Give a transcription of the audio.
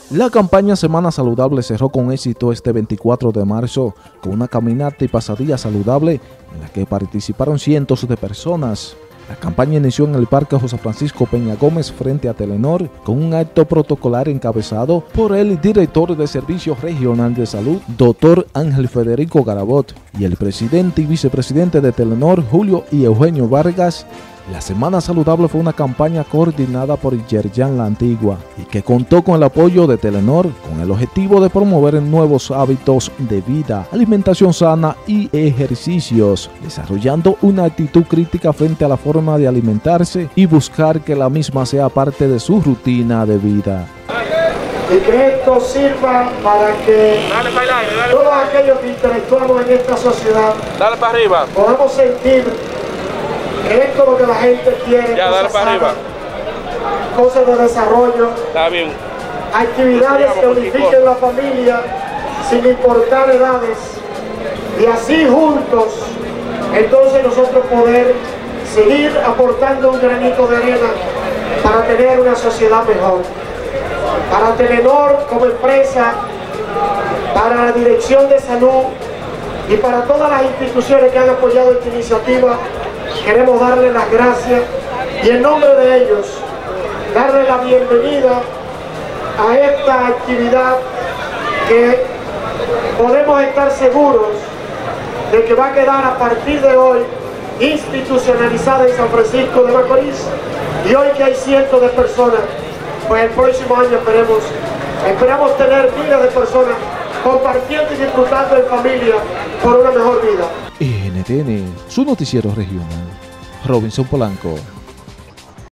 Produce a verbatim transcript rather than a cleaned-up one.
La campaña Semana Saludable cerró con éxito este veinticuatro de marzo con una caminata y pasadilla saludable en la que participaron cientos de personas. La campaña inició en el Parque José Francisco Peña Gómez frente a Telenor con un acto protocolar encabezado por el director de Servicio Regional de Salud, doctor Ángel Federico Garabot, y el presidente y vicepresidente de Telenor, Julio y Eugenio Vargas. La Semana Saludable fue una campaña coordinada por Yerjan La Antigua y que contó con el apoyo de Telenor con el objetivo de promover nuevos hábitos de vida, alimentación sana y ejercicios, desarrollando una actitud crítica frente a la forma de alimentarse y buscar que la misma sea parte de su rutina de vida. Y que esto sirva para que dale, dale, dale, todos aquellos que interactuamos en esta sociedad dale para arriba. podamos sentir que esto es lo que la gente quiere, ya, cosas dale para arriba. Cosas de desarrollo, está bien. Actividades que unifiquen la familia sin importar edades, y así juntos entonces nosotros poder seguir aportando un granito de arena para tener una sociedad mejor. Para Telenor como empresa, para la Dirección de Salud y para todas las instituciones que han apoyado esta iniciativa, queremos darle las gracias y en nombre de ellos darle la bienvenida a esta actividad que podemos estar seguros de que va a quedar a partir de hoy institucionalizada en San Francisco de Macorís, y hoy que hay cientos de personas, pues el próximo año esperemos, esperamos tener miles de personas compartiendo y disfrutando en familia por una mejor vida. N T N, su noticiero regional. Robinson Polanco.